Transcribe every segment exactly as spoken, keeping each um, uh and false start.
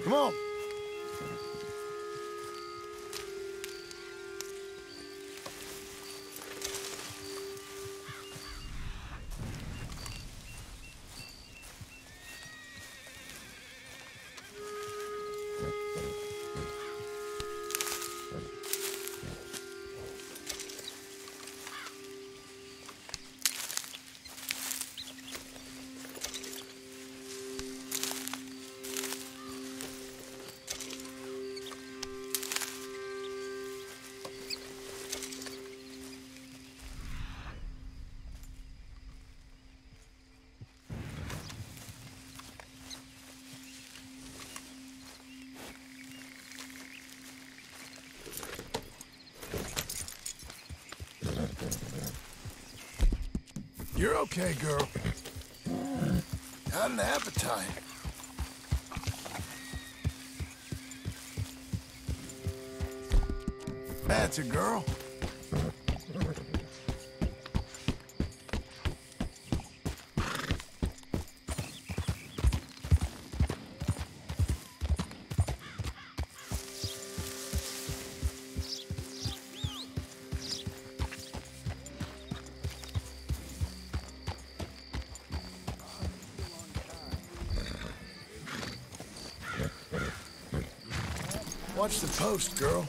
Come on. You're okay, girl. Got an appetite. That's a girl. Watch the post, girl.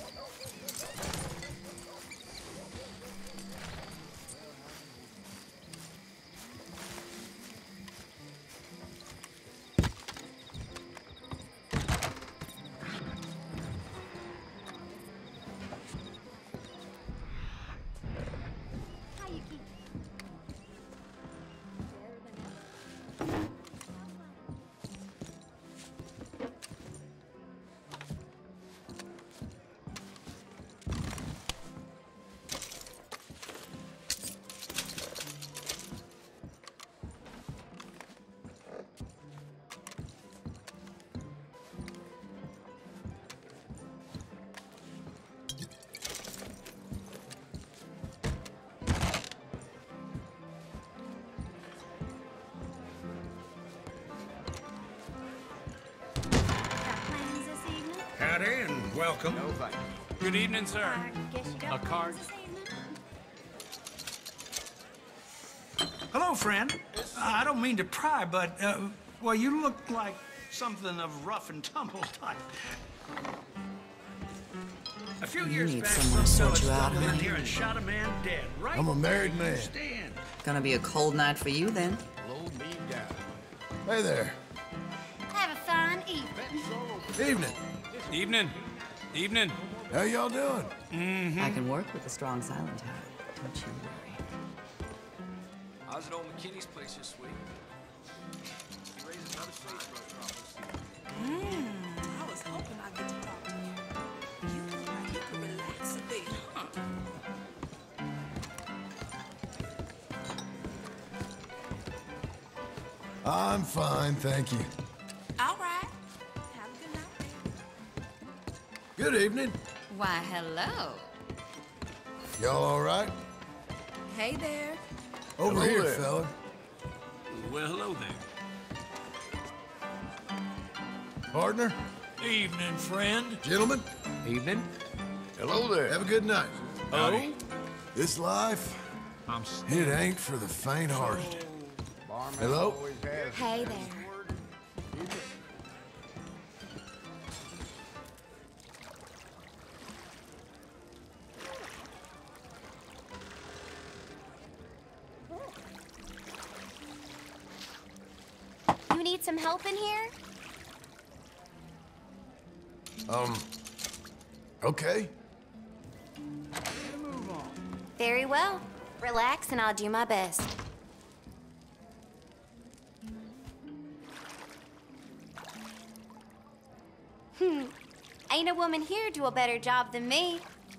Howdy and welcome. Good evening, sir. A card? Hello, friend. Uh, I don't mean to pry, but, uh, well, you look like something of rough and tumble type. A few years need back, someone some to sort fella you out, stumbled in honey. here and shot a man dead. Right I'm a married where you man. stand. Gonna be a cold night for you then. Hey there. Have a fine evening. Evening. Evening. Evening. How y'all doing? I can work with a strong silent type. Don't you worry. I was at old McKinney's place this week. He raises another sagebrush office. Mmm, I was hoping I'd get to talk to you. You look like you could relax a bit, huh? I'm fine, thank you. All right. Have a good night. Good evening. Why, hello. Y'all all right? Hey there. Over Hello here, there. fella. Well, hello there. Partner, Evening, friend. gentlemen, Evening. Hello there. have a good night. Howdy. This life, I'm it ain't for the faint-hearted. Hello? Hey there. You need some help in here? Um, okay. Very well. Relax and I'll do my best. Hmm. Ain't a woman here do a better job than me.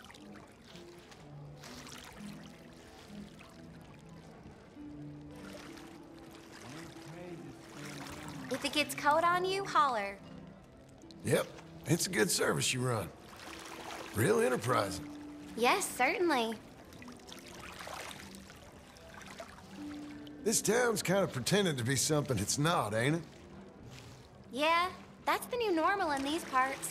If it gets cold on you, holler. Yep, it's a good service you run. Real enterprising. Yes, certainly. This town's kind of pretending to be something it's not, ain't it? Yeah, That's the new normal in these parts.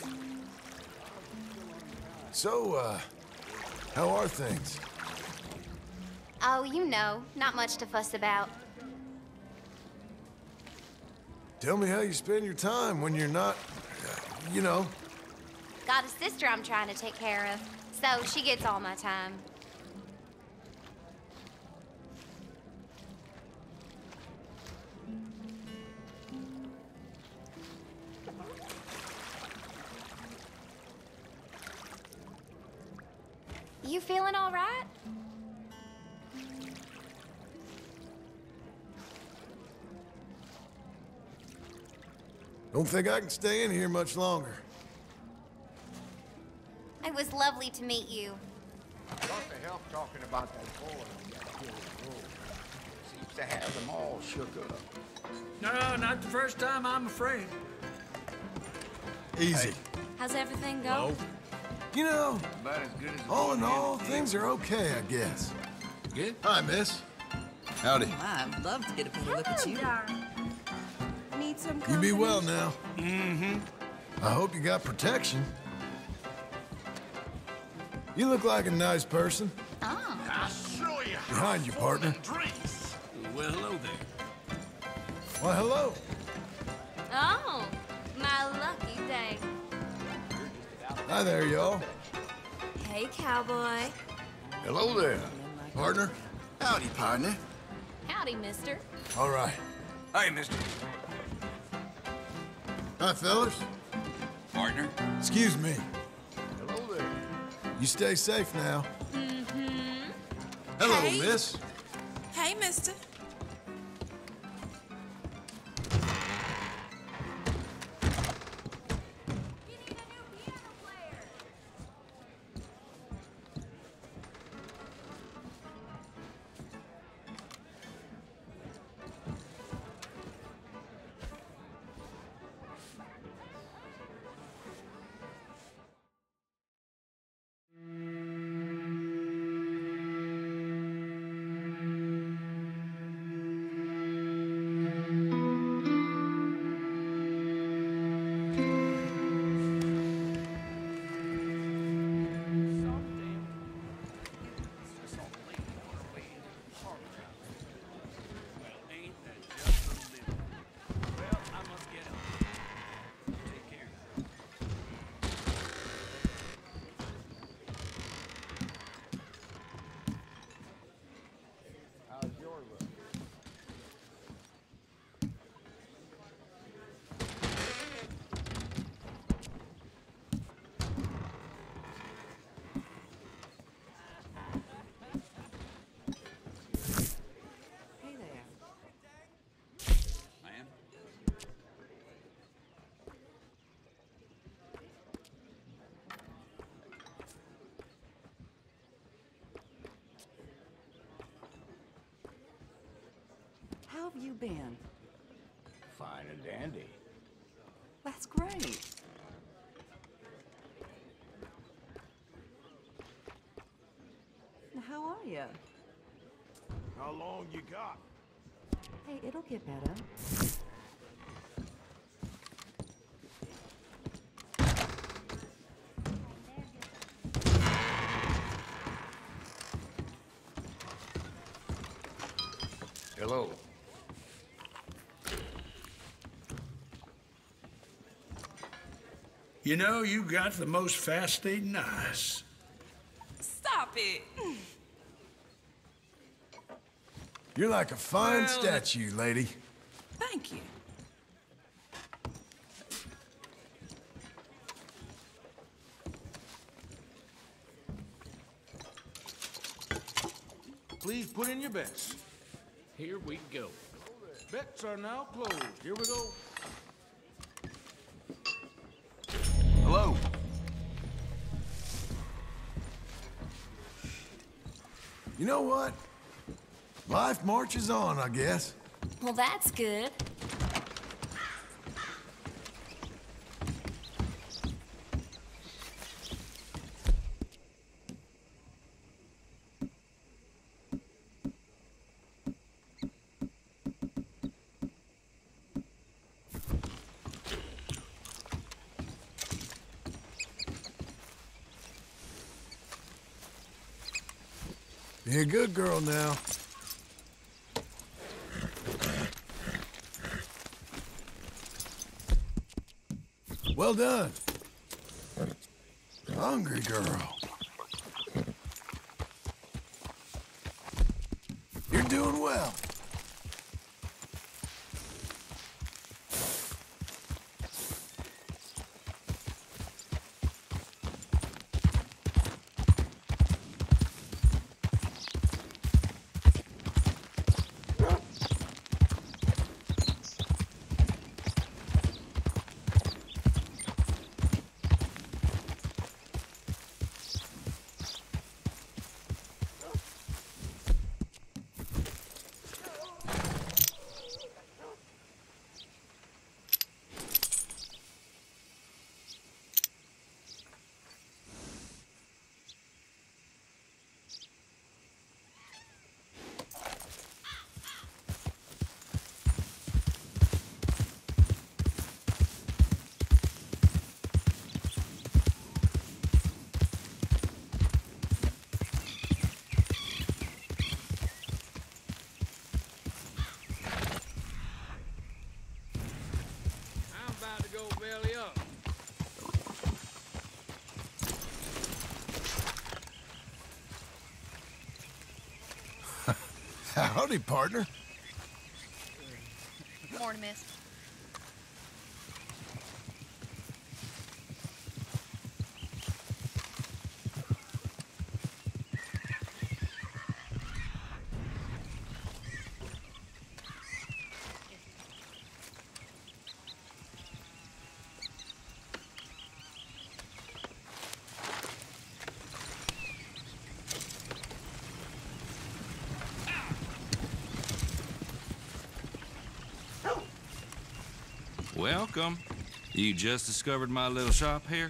So, uh, how are things? Oh, you know, not much to fuss about. Tell me how you spend your time when you're not, uh, you know. Got a sister I'm trying to take care of, so she gets all my time. You feeling all right? Don't think I can stay in here much longer. It was lovely to meet you. Got to help talking about that boy who got killed in the road. Seems to have them all shook up. No, not the first time, I'm afraid. Easy. How's everything go? You know, About as good as all going in all, in. things are okay, I guess. Good? Hi, miss. Howdy. I'd love to get a better look at you. Need some You company? be well now. Mm-hmm. I hope you got protection. You look like a nice person. Oh. I'll show you. Behind you, partner. Drinks. Well, hello there. Why, hello. Oh, my lucky day. Hi there, y'all. Hey, cowboy. Hello there, partner. Howdy, partner. Howdy, mister. All right. Hey, mister. Hi, fellas. Partner. Excuse me. Hello there. You stay safe now. Mm-hmm. Hello, Hey. miss. Hey, mister. Hey there. Ma'am? How have you been? Fine and dandy. That's great. Now, how are you? How long you got? Hey, it'll get better. Hello. You know, you got the most fascinating eyes. Stop it. You're like a fine Well, statue, lady. Thank you. Please put in your bets. Here we go. Bets are now closed. Here we go. Hello. You know what? Life marches on, I guess. Well, that's good. Be a good girl now. Well done. Hungry girl. You're doing well. I'm about to go belly up. Howdy, partner. Morning, miss. Welcome. You just discovered my little shop here?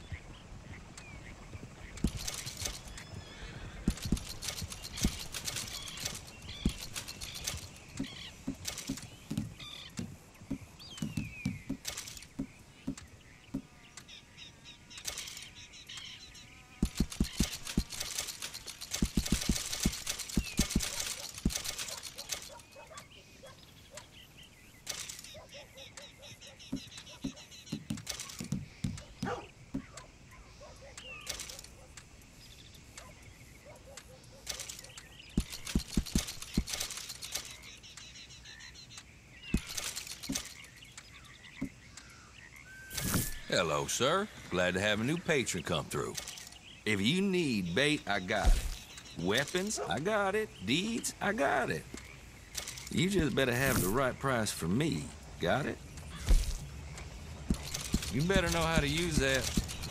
Hello, sir. Glad to have a new patron come through. If you need bait, I got it. Weapons, I got it. Deeds, I got it. You just better have the right price for me. Got it? You better know how to use that.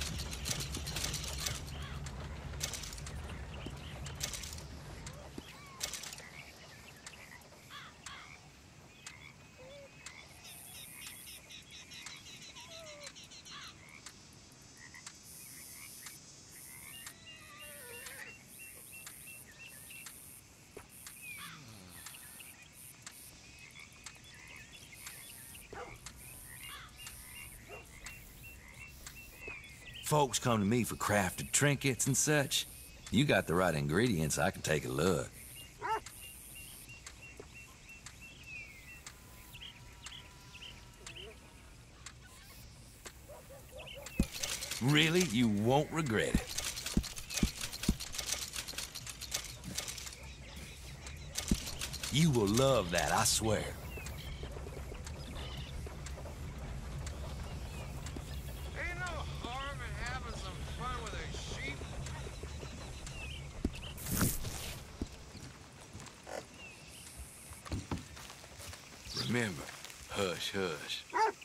Folks come to me for crafted trinkets and such. You got the right ingredients, I can take a look. Really, you won't regret it. You will love that, I swear. Remember, hush, hush.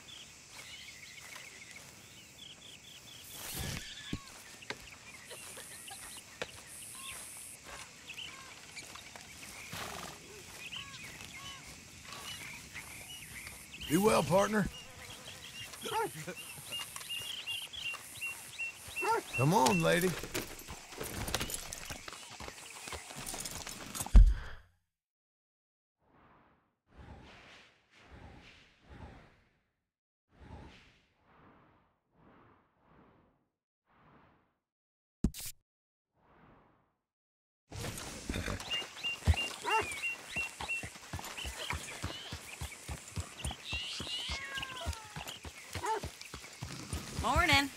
Be well, partner. Come on, lady. Morning.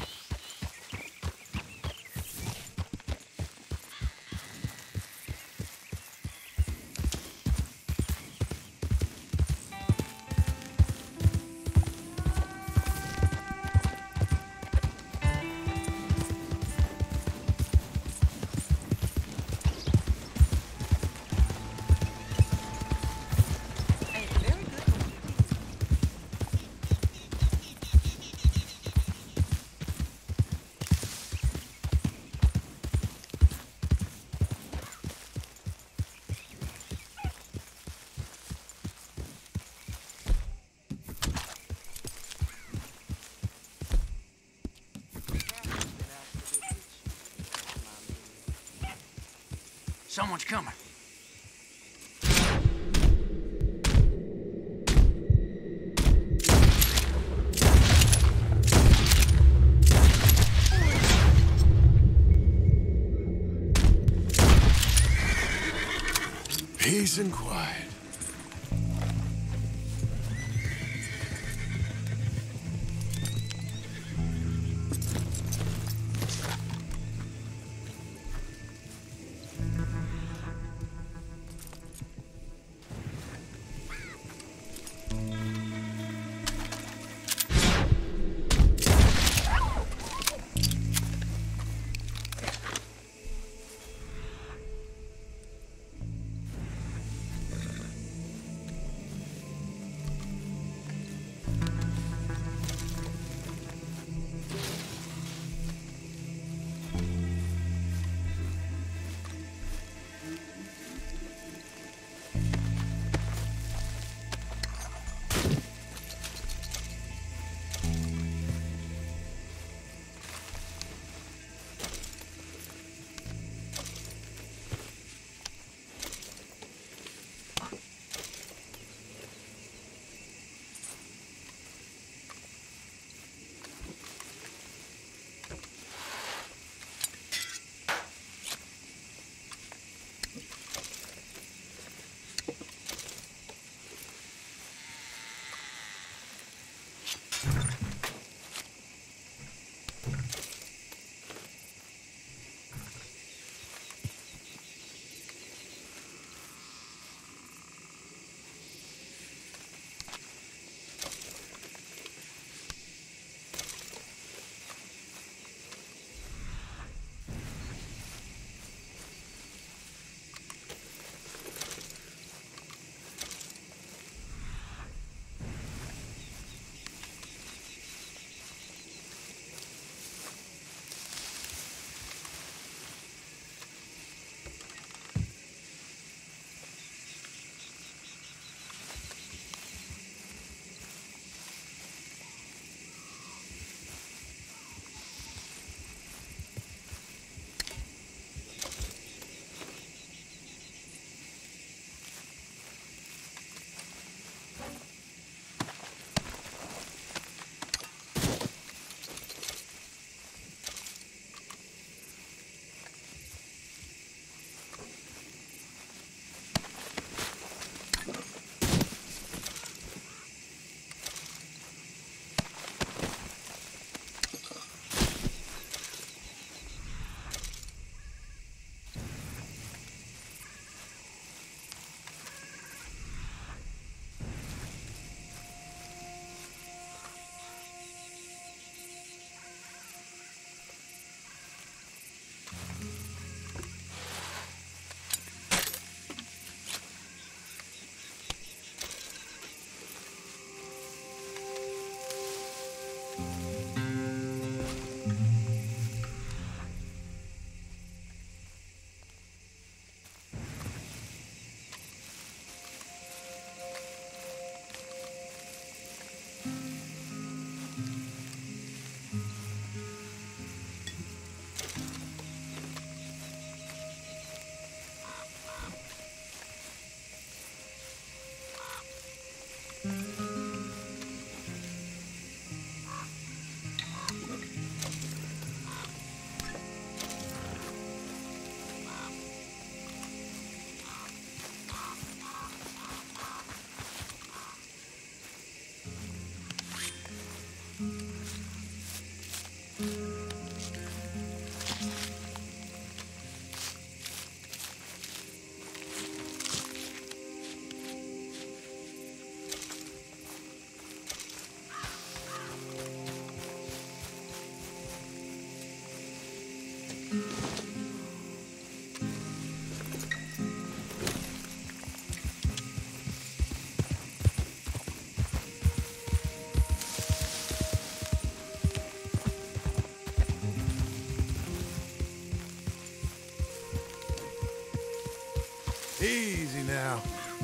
Someone's coming. Peace and quiet. Easy now.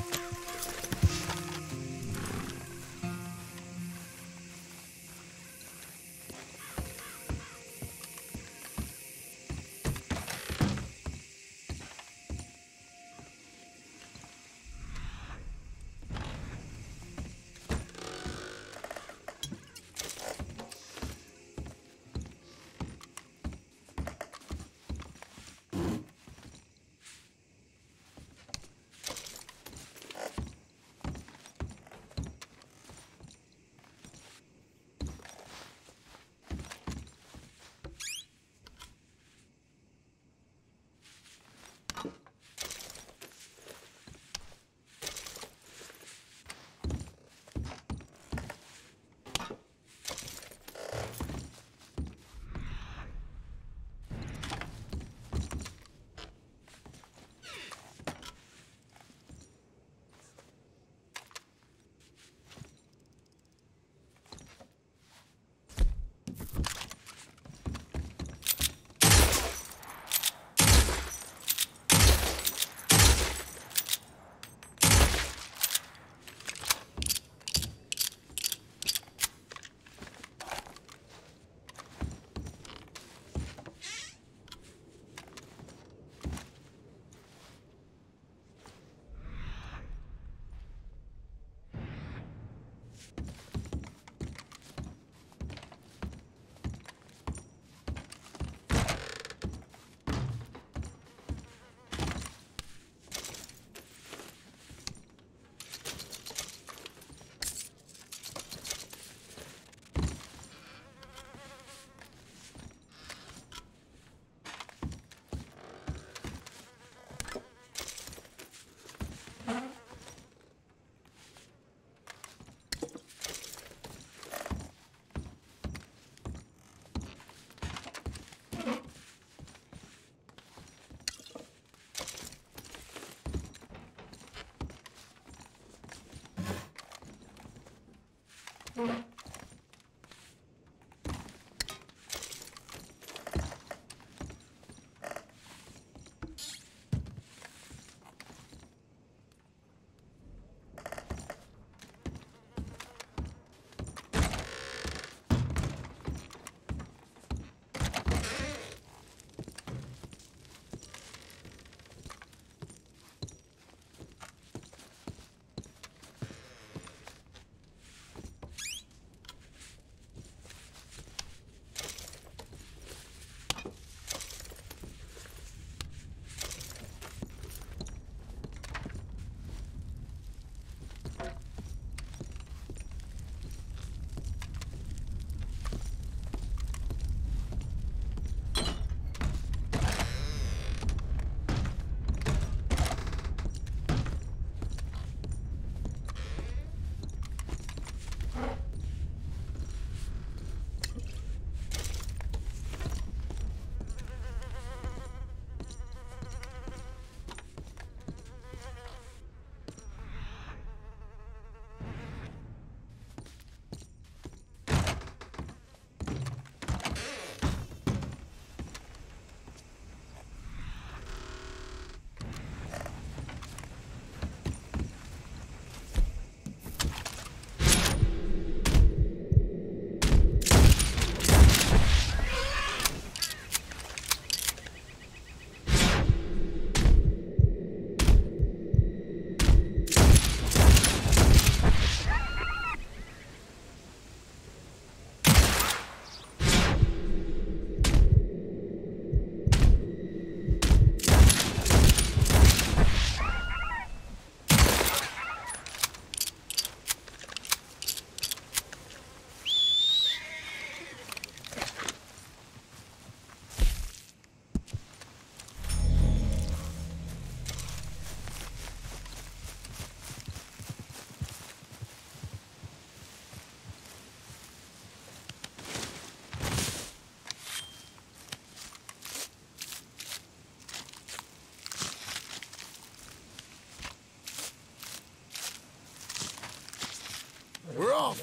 We're off.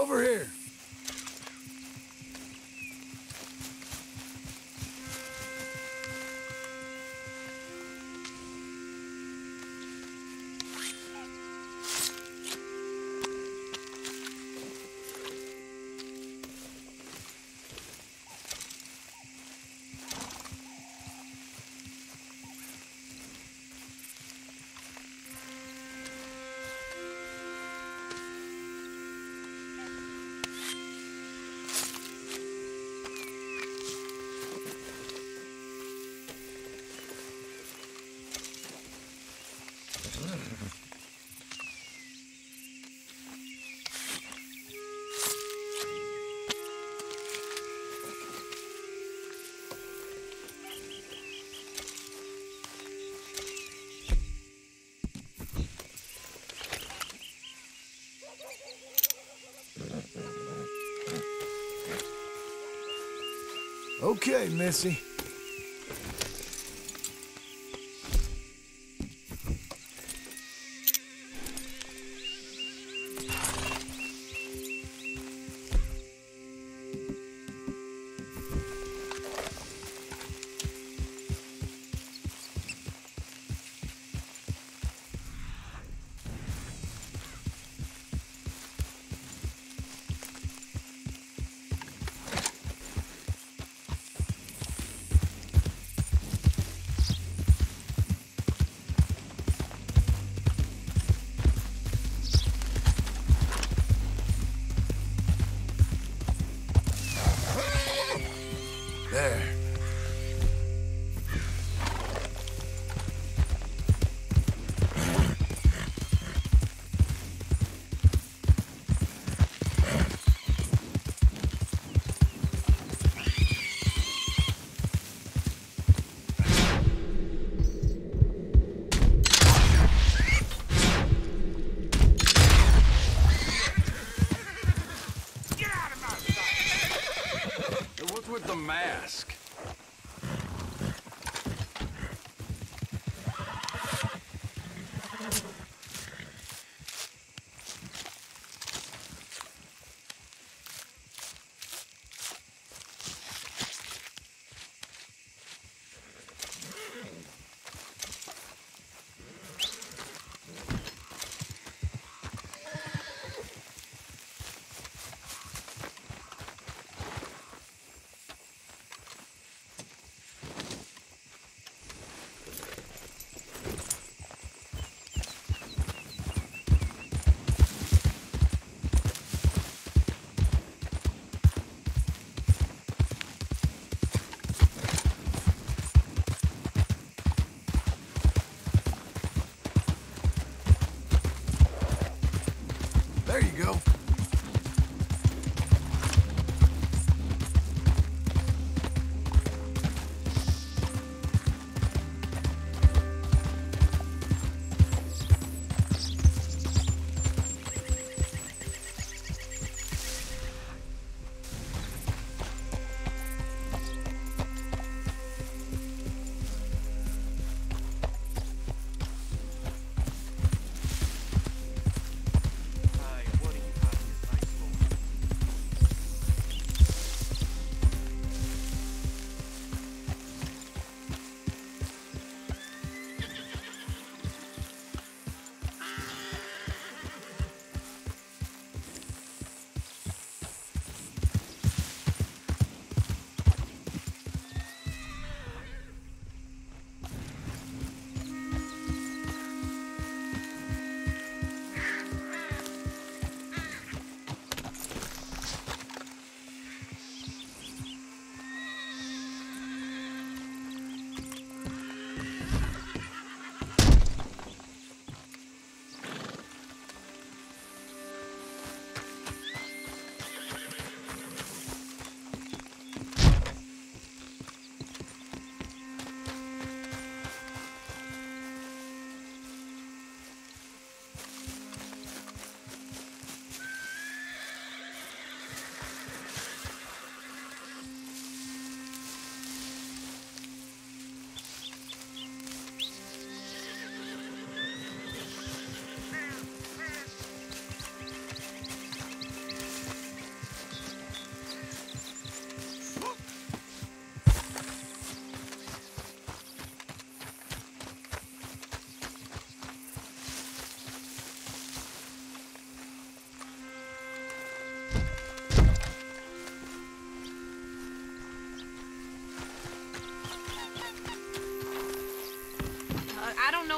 over here. Okay, Missy. There. What's with the mask?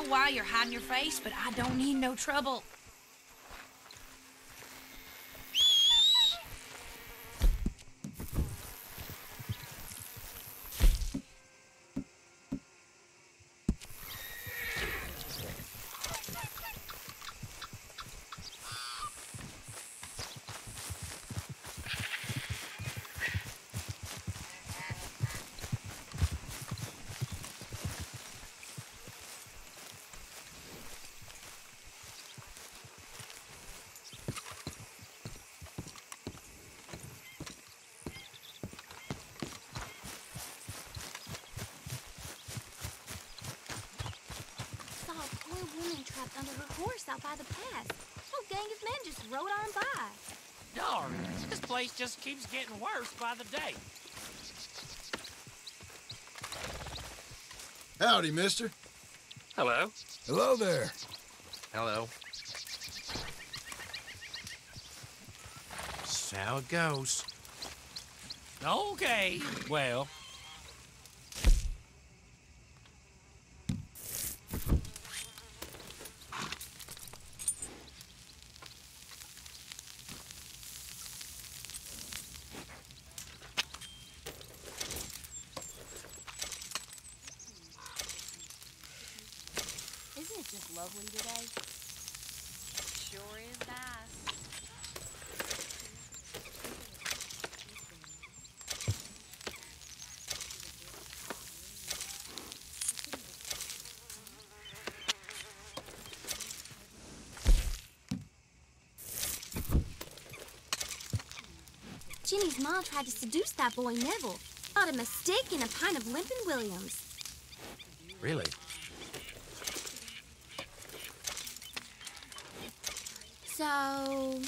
why you're hiding your face, but I don't need no trouble. Woman trapped under her horse out by the pass. Whole gang of men just rode on by. Darn, this place just keeps getting worse by the day. Howdy, mister. Hello. Hello there. Hello. That's how it goes. Okay, well. Isn't it just lovely today? Sure is nice. Jenny's mom tried to seduce that boy Neville. Bought him a steak and a pint of Limpin' Williams. Really? So...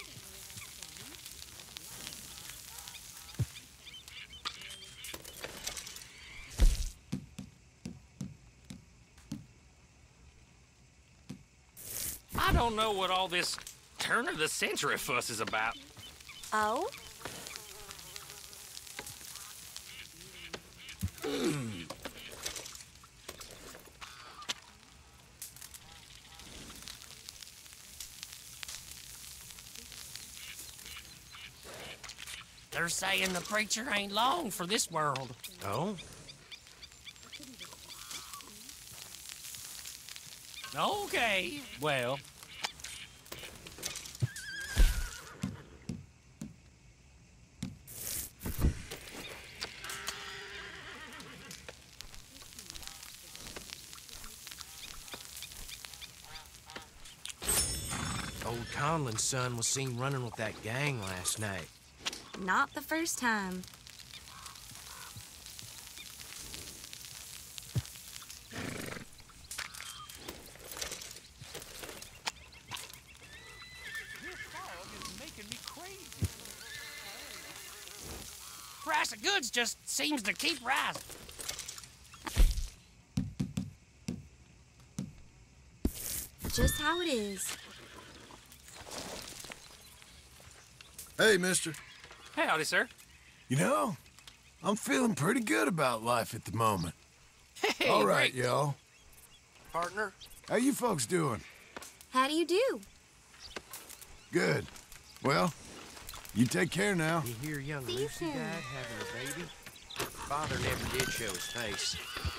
I don't know what all this turn of the century fuss is about. Oh? They're saying the preacher ain't long for this world. Oh? Okay, well. Old Conlon's son was seen running with that gang last night. Not the first time. Price of goods just seems to keep rising. Just how it is. Hey, mister. Howdy, sir. You know, I'm feeling pretty good about life at the moment. Hey, All right, great. y'all. Partner? How you folks doing? How do you do? Good. Well, you take care now. You hear young See you Lucy soon. died having a baby? Father never did show his face.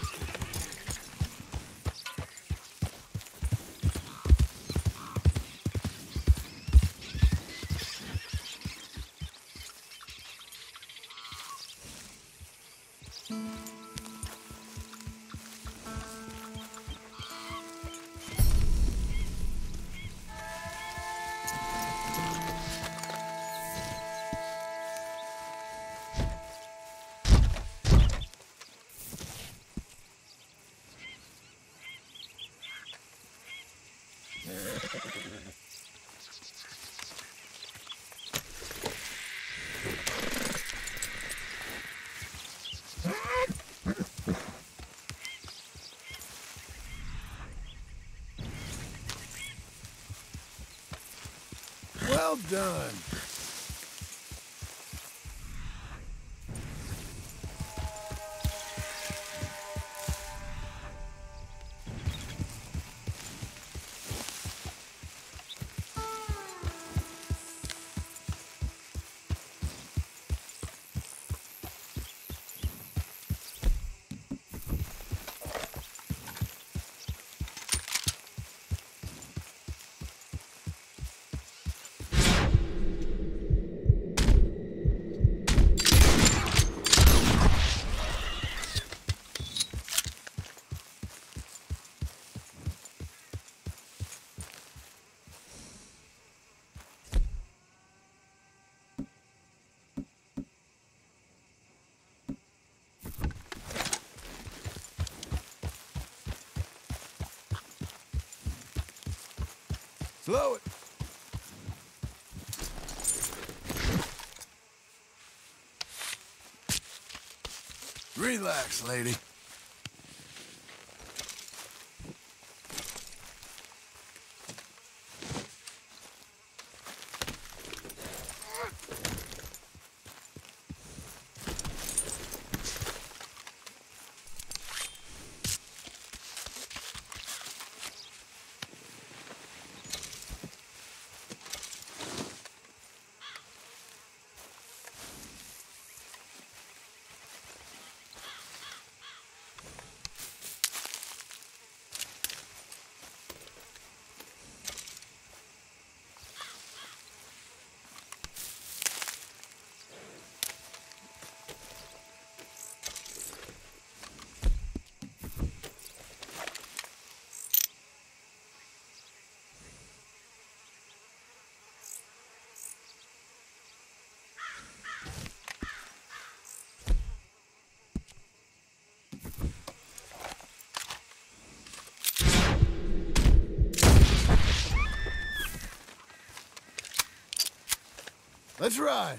Well done. Slow it. Relax, lady. Let's ride.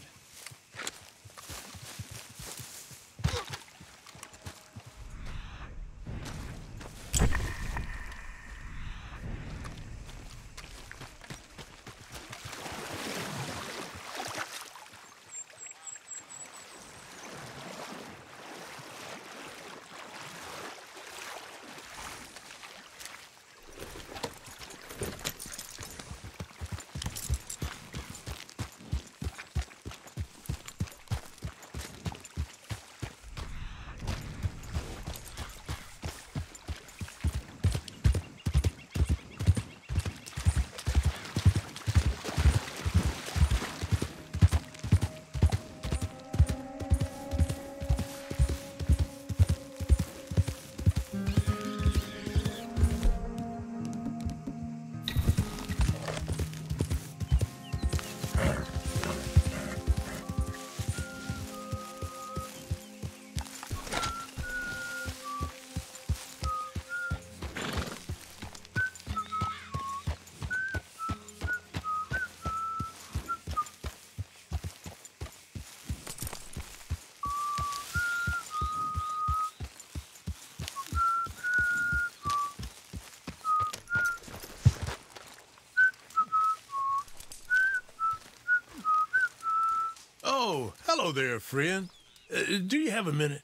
Oh, hello there, friend. Uh, do you have a minute?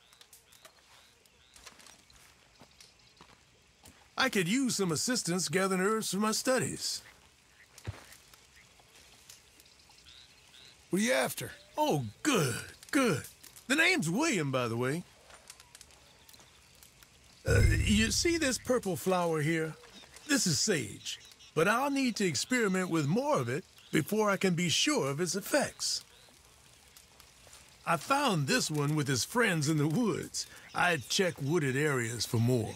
I could use some assistance gathering herbs for my studies. What are you after? Oh, good, good. The name's William, by the way. Uh, you see this purple flower here? This is sage, but I'll need to experiment with more of it before I can be sure of its effects. I found this one with his friends in the woods. I'd check wooded areas for more.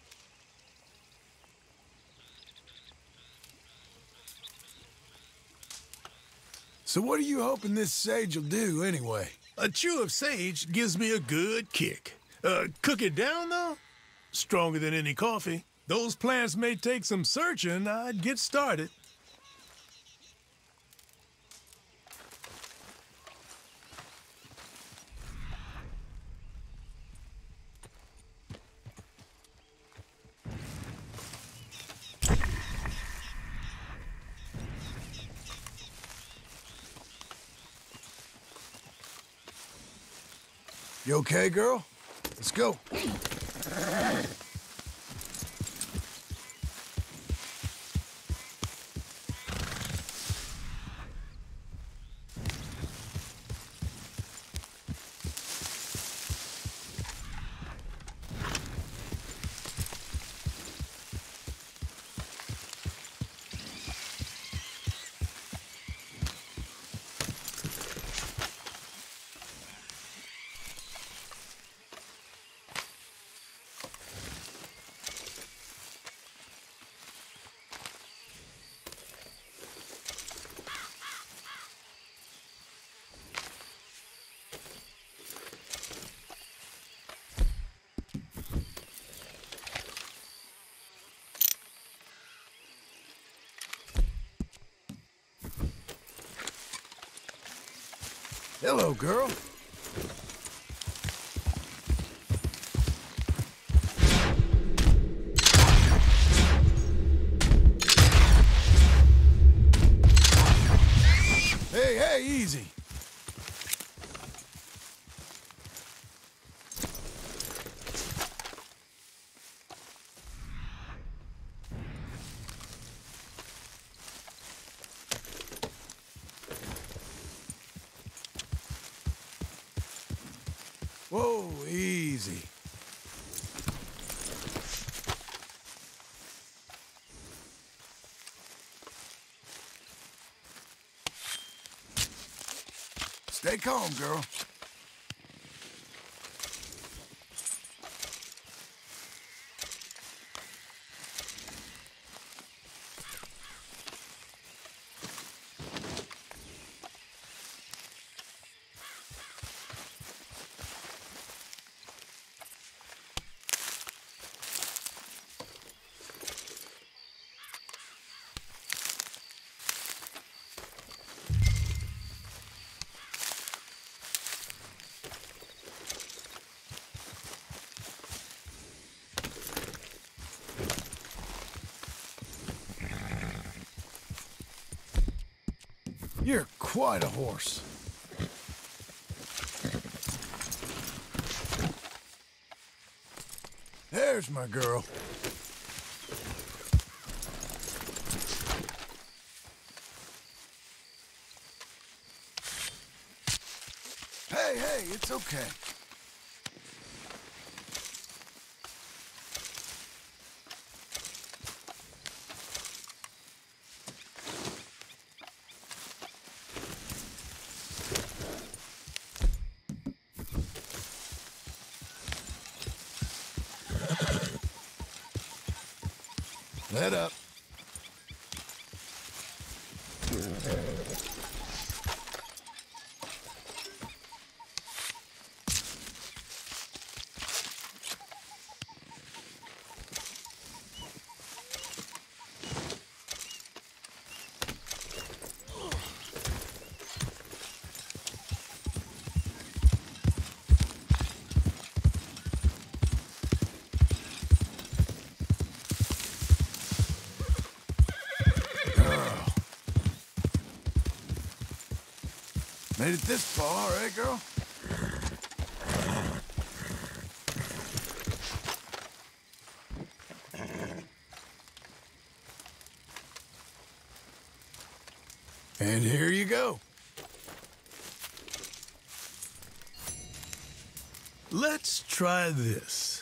So what are you hoping this sage will do, anyway? A chew of sage gives me a good kick. Uh, cook it down, though? Stronger than any coffee. Those plants may take some searching. I'd get started. You okay, girl? Let's go. Hello, girl. Hey, hey, easy. Whoa, easy. Stay calm, girl. You're quite a horse. There's my girl. Hey, hey, it's okay. Let up. Made it this far, eh, girl? And here you go. Let's try this.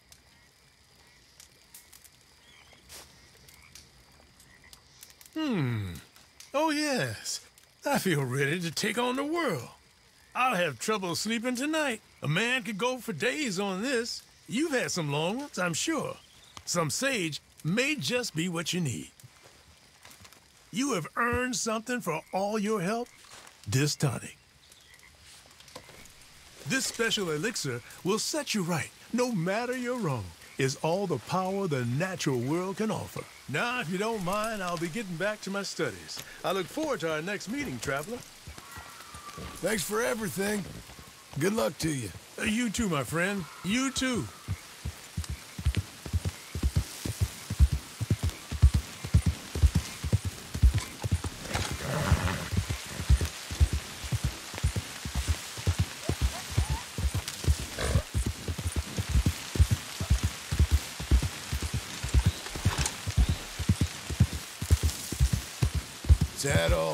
Hmm. Oh, yes. I feel ready to take on the world. I'll have trouble sleeping tonight. A man could go for days on this. You've had some long ones, I'm sure. Some sage may just be what you need. You have earned something for all your help. This tonic. This special elixir will set you right, no matter your wrong. Is all the power the natural world can offer. Now, if you don't mind, I'll be getting back to my studies. I look forward to our next meeting, traveler. Thanks for everything. Good luck to you. Uh, you too, my friend. You too. Saddle.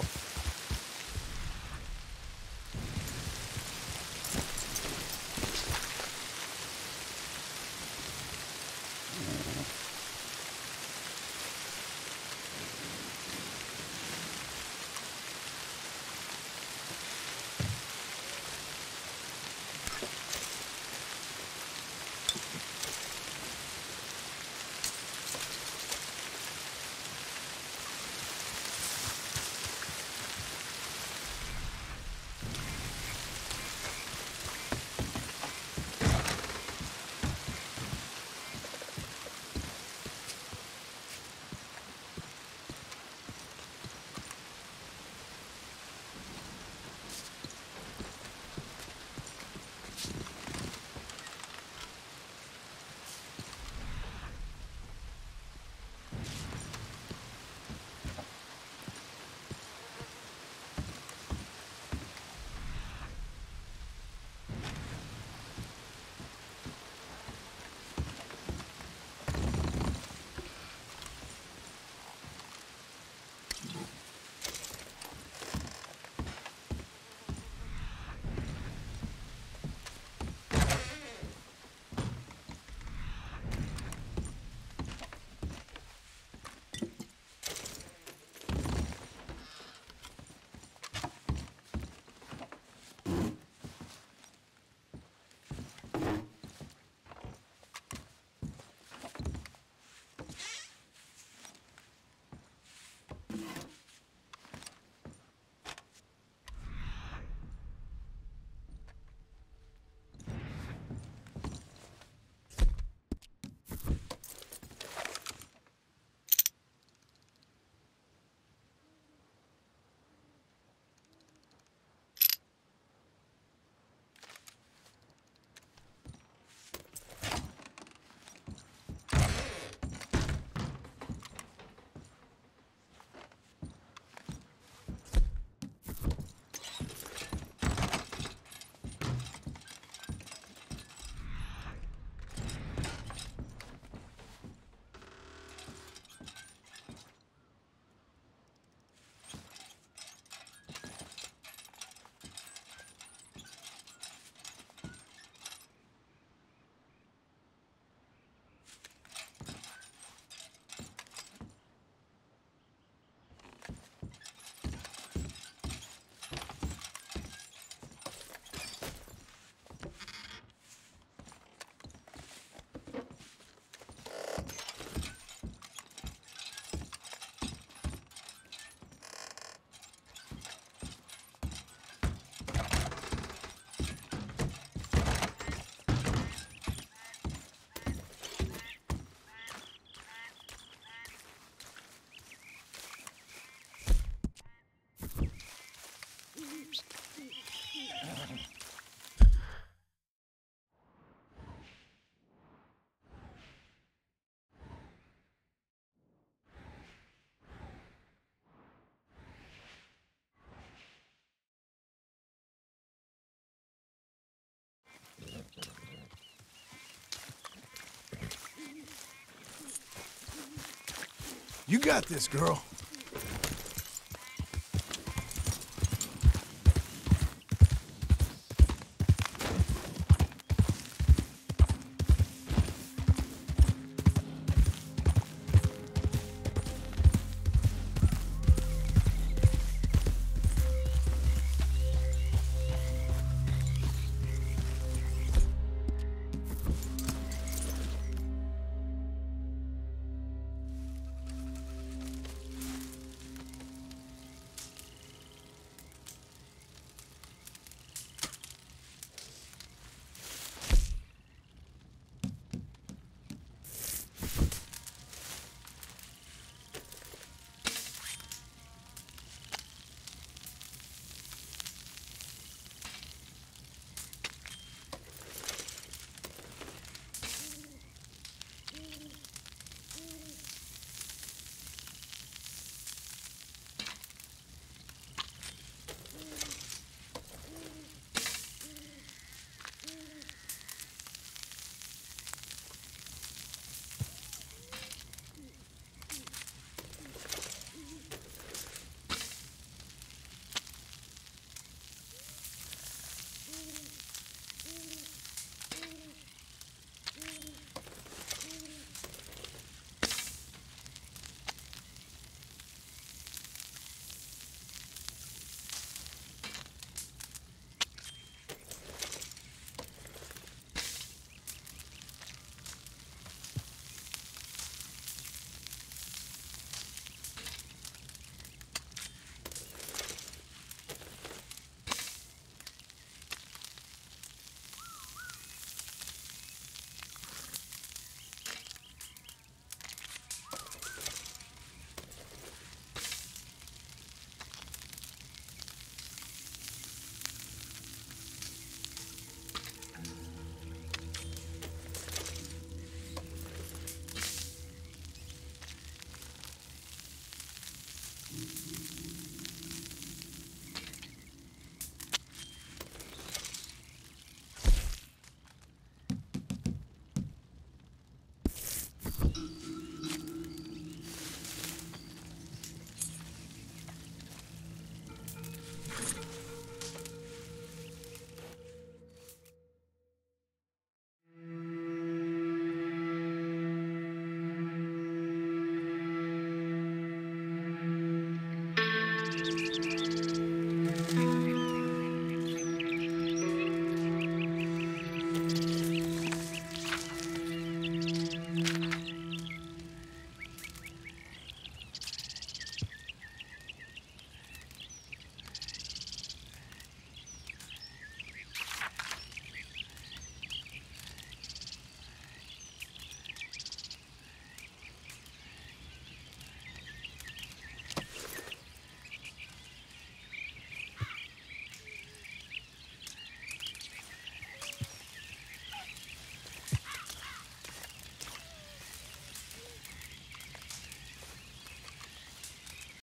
You got this, girl.